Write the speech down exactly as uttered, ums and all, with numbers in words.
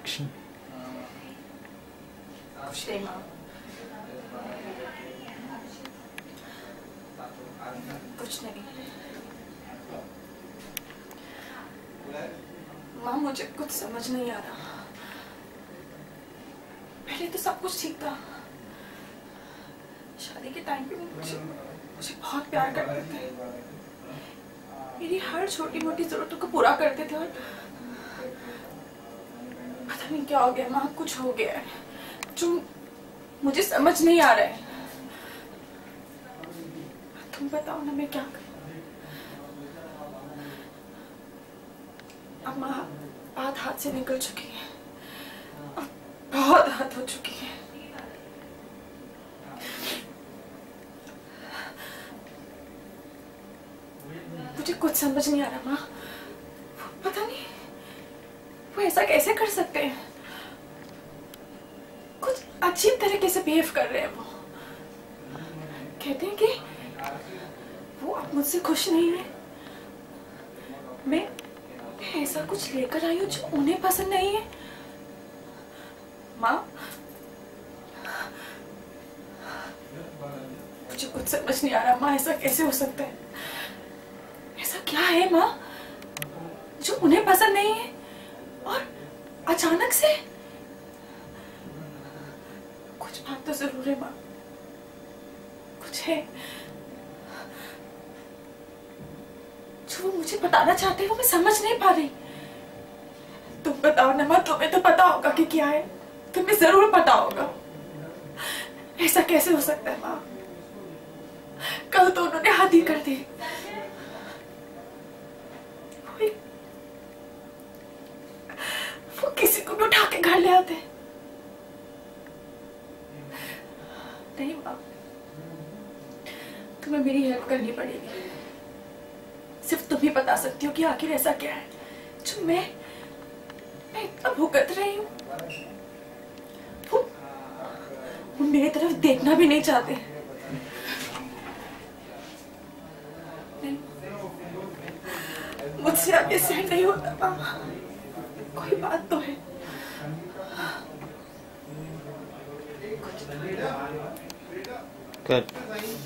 Action. कुछ नहीं माँ, कुछ नहीं माँ, मुझे कुछ समझ नहीं आ रहा। पहले तो सब कुछ ठीक था। शादी के टाइम पे मुझे मुझे बहुत प्यार करते थे, मेरी हर छोटी मोटी जरूरतों को पूरा करते थे। और पता नहीं क्या हो गया माँ, कुछ हो गया है जो मुझे समझ नहीं आ रहा है। तुम बताओ ना, मैं क्या करूं। अब माँ बात हाथ से निकल चुकी है, अब बहुत हाथ हो चुकी है। मुझे कुछ समझ नहीं आ रहा माँ, पता नहीं वो ऐसा कैसे कर सकते हैं। कुछ अजीब तरीके से बिहेव कर रहे हैं। वो कहते हैं कि वो अब मुझसे खुश नहीं है। मैं ऐसा कुछ लेकर आई हूँ जो उन्हें पसंद नहीं है। माँ मुझे कुछ समझ नहीं आ रहा माँ, ऐसा कैसे हो सकता है। ऐसा क्या है माँ जो उन्हें पसंद नहीं है और अचानक से। कुछ बात तो जरूर है माँ, कुछ है जो वो मुझे बताना चाहते हैं, वो मैं समझ नहीं पा रही। तुम बताओ ना माँ, तुम्हें तो पता होगा कि क्या है, तुम्हें जरूर पता होगा। ऐसा कैसे हो सकता है माँ, कल तो उन्होंने हद ही कर दी। वो, वो किसी को भी उठा के घर ले आते। नहीं माँ, तुम्हें मेरी हेल्प करनी पड़ेगी। सिर्फ तुम ही बता सकती हो कि आखिर ऐसा क्या है जो मैं मैं इतना भुगत रही हूँ। वो, वो मेरी तरफ देखना भी नहीं चाहते। नहीं, मुझसे अब ये सहन नहीं होता माँ, कोई बात तो है। कर